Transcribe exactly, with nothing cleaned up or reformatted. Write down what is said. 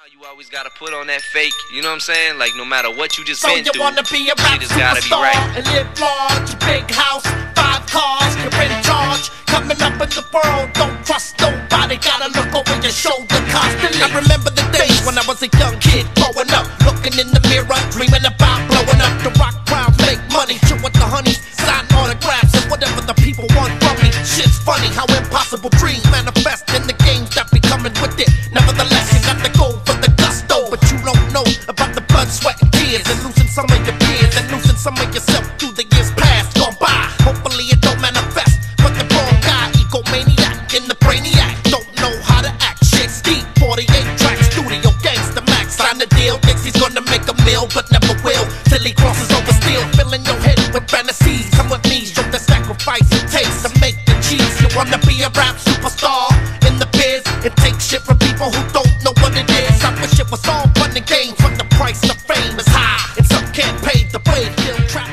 You always gotta put on that fake, you know what I'm saying? Like no matter what you just so been you through, wanna be a rap shit has gotta be superstar right. and live large, big house, five cars, you're in charge. Coming up in the world, don't trust nobody, gotta look over your shoulder constantly. I remember the days when I was a young kid growing up, looking in the mirror, dreaming about blowing up. The rock crowd make money, chill with the honeys, sign autographs and whatever the people want from me. Shit's funny how impossible dreams manifest in the games that be coming with it. Nevertheless, you got to go for the gusto, but you don't know about the blood, sweat, and tears, and losing some of your peers, and losing some of yourself through the years past gone by. Hopefully it don't manifest, but the wrong guy, egomaniac in the brainiac, don't know how to act. Shit's deep, forty-eight tracks, studio gangsta max, sign the deal, thinks he's gonna make a meal, but never will, till he crosses over steel, filling your head with fantasies. Come with me, show the sacrifice it takes to make the cheese. You wanna be a rap superstar in the biz, it takes shit from people who don't know what it is. I wish it was all fun and games, but the price of fame is high, and some can't pay the way. Still trap